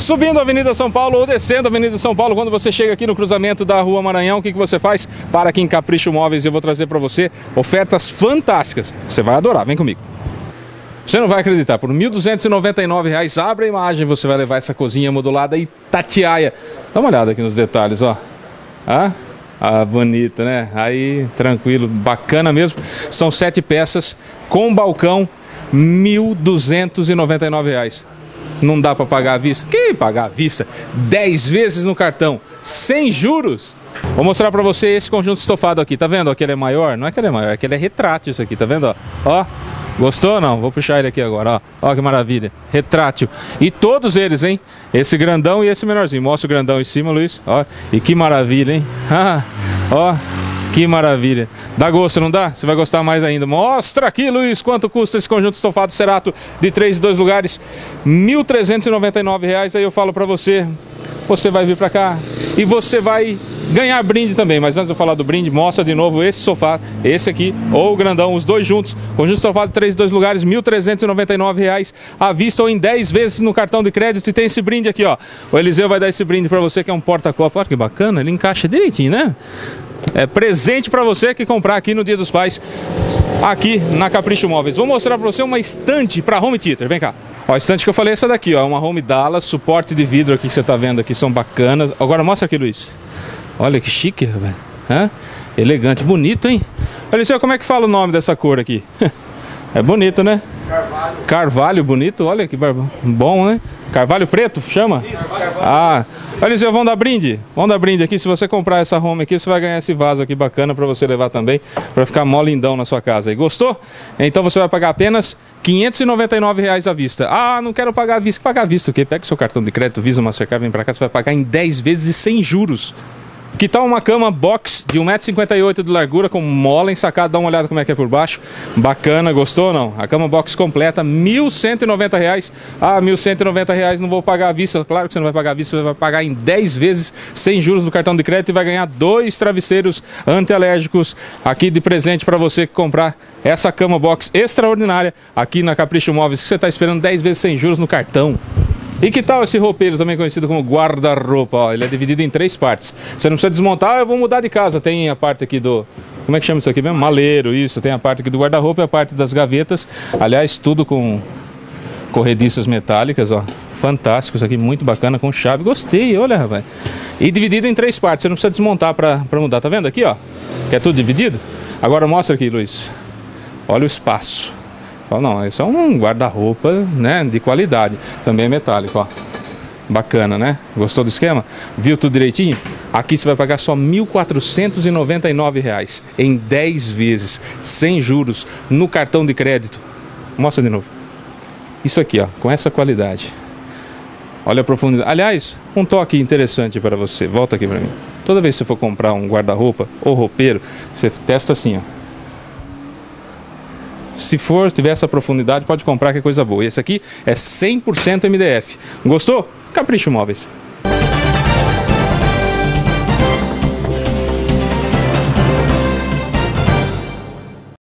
Subindo a Avenida São Paulo ou descendo a Avenida São Paulo, quando você chega aqui no cruzamento da Rua Maranhão, o que você faz? Para aqui em Capricho Móveis, eu vou trazer para você ofertas fantásticas. Você vai adorar, vem comigo. Você não vai acreditar, por R$ 1.299, abre a imagem, você vai levar essa cozinha modulada Itatiaia. Dá uma olhada aqui nos detalhes, ó. Bonito, né? Aí, tranquilo, bacana mesmo. São 7 peças com balcão, R$ 1.299. Não dá para pagar à vista? Que pagar à vista? 10 vezes no cartão, sem juros. Vou mostrar para você esse conjunto estofado aqui, tá vendo? Ó, que ele é maior? Não é que ele é maior, é que ele é retrátil isso aqui, tá vendo? Ó, gostou ou não? Vou puxar ele aqui agora, ó. Ó que maravilha, retrátil. E todos eles, hein? Esse grandão e esse menorzinho. Mostra o grandão em cima, Luiz. Ó, e que maravilha, hein? Ó, que maravilha. Dá gosto, não dá? Você vai gostar mais ainda. Mostra aqui, Luiz, quanto custa esse conjunto estofado Cerato de 3 e 2 lugares. R$ 1.399. Aí eu falo pra você, você vai vir pra cá e você vai ganhar brinde também. Mas antes de eu falar do brinde, mostra de novo esse sofá, esse aqui, ou o grandão, os dois juntos. Conjunto estofado de 3 e 2 lugares, R$ 1.399 à vista ou em 10 vezes no cartão de crédito. E tem esse brinde aqui, ó. O Eliseu vai dar esse brinde pra você, que é um porta-copo. Olha que bacana, ele encaixa direitinho, né? É presente para você que comprar aqui no Dia dos Pais, aqui na Capricho Móveis. Vou mostrar para você uma estante para home theater, vem cá. Ó, a estante que eu falei é essa daqui, ó, uma Home Dallas, suporte de vidro aqui que você tá vendo aqui, são bacanas. Agora mostra aqui, Luiz. Olha que chique, velho. Elegante, bonito, hein? Olha só, como é que fala o nome dessa cor aqui? É bonito, né? Carvalho. Carvalho, bonito, olha que bom, né? Carvalho preto, chama? Isso, carvalho. Olha, Zé, vamos dar brinde? Vamos dar brinde aqui. Se você comprar essa home aqui, você vai ganhar esse vaso aqui bacana para você levar também, para ficar mó lindão na sua casa. E gostou? Então você vai pagar apenas R$ 599 à vista. Não quero pagar à vista. Pagar à vista o quê? Pega o seu cartão de crédito, Visa, Mastercard, vem para cá, você vai pagar em 10 vezes e sem juros. Que tal uma cama box de 1,58 m de largura com mola ensacada? Dá uma olhada como é que é por baixo. Bacana, gostou ou não? A cama box completa, R$ 1.190. R$ 1.190 não vou pagar à vista. Claro que você não vai pagar à vista, você vai pagar em 10 vezes sem juros do cartão de crédito e vai ganhar 2 travesseiros antialérgicos aqui de presente para você que comprar essa cama box extraordinária aqui na Capricho Móveis, que você está esperando 10 vezes sem juros no cartão. E que tal esse roupeiro, também conhecido como guarda-roupa? Ele é dividido em 3 partes. Você não precisa desmontar, eu vou mudar de casa. Tem a parte aqui do... Como é que chama isso aqui mesmo? Maleiro, isso. Tem a parte aqui do guarda-roupa e a parte das gavetas. Aliás, tudo com corrediças metálicas, ó. Fantásticos aqui, muito bacana, com chave. Gostei, olha, rapaz. E dividido em 3 partes. Você não precisa desmontar para mudar. Tá vendo aqui, ó? Que é tudo dividido? Agora mostra aqui, Luiz. Olha o espaço. Não, isso é um guarda-roupa, né, de qualidade. Também é metálico, ó. Bacana, né? Gostou do esquema? Viu tudo direitinho? Aqui você vai pagar só R$ 1.499 em 10 vezes, sem juros, no cartão de crédito. Mostra de novo. Isso aqui, ó, com essa qualidade. Olha a profundidade. Aliás, um toque interessante para você. Volta aqui para mim. Toda vez que você for comprar um guarda-roupa ou roupeiro, você testa assim, ó. Se tiver essa profundidade, pode comprar, que é coisa boa. E esse aqui é 100% MDF. Gostou? Capricho Móveis.